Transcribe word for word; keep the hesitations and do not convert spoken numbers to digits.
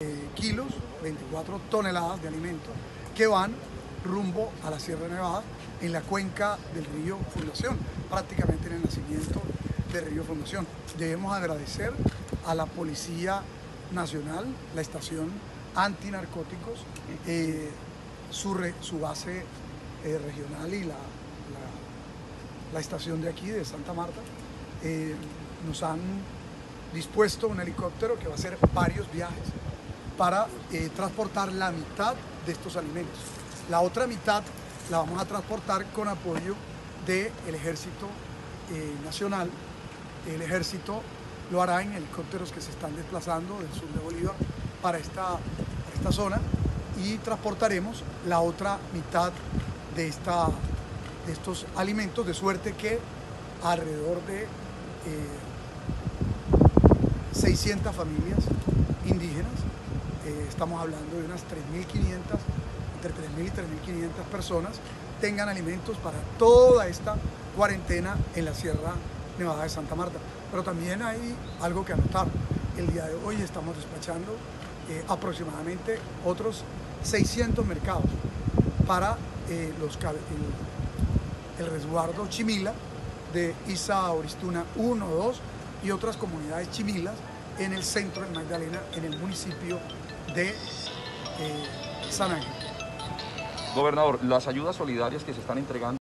kilos, veinticuatro toneladas de alimentos que van rumbo a la Sierra Nevada en la cuenca del río Fundación, prácticamente en el nacimiento del río Fundación. Debemos agradecer a la Policía Nacional, la estación antinarcóticos, eh, su, re, su base eh, regional y la, la, la estación de aquí, de Santa Marta, eh, nos han dispuesto un helicóptero que va a hacer varios viajes para eh, transportar la mitad de estos alimentos. La otra mitad la vamos a transportar con apoyo del Ejército eh, Nacional. El Ejército lo hará en helicópteros que se están desplazando del sur de Bolívar para esta, para esta zona, y transportaremos la otra mitad de, esta, de estos alimentos, de suerte que alrededor de eh, seiscientas familias indígenas, eh, estamos hablando de unas tres mil quinientas, entre tres mil y tres mil quinientas personas, tengan alimentos para toda esta cuarentena en la Sierra Nevada de Santa Marta. Pero también hay algo que anotar. El día de hoy estamos despachando eh, aproximadamente otros seiscientos mercados para eh, los, el, el resguardo Chimila de Isa Oristuna uno, dos y otras comunidades chimilas en el centro del Magdalena, en el municipio de eh, San Ángel. Gobernador, las ayudas solidarias que se están entregando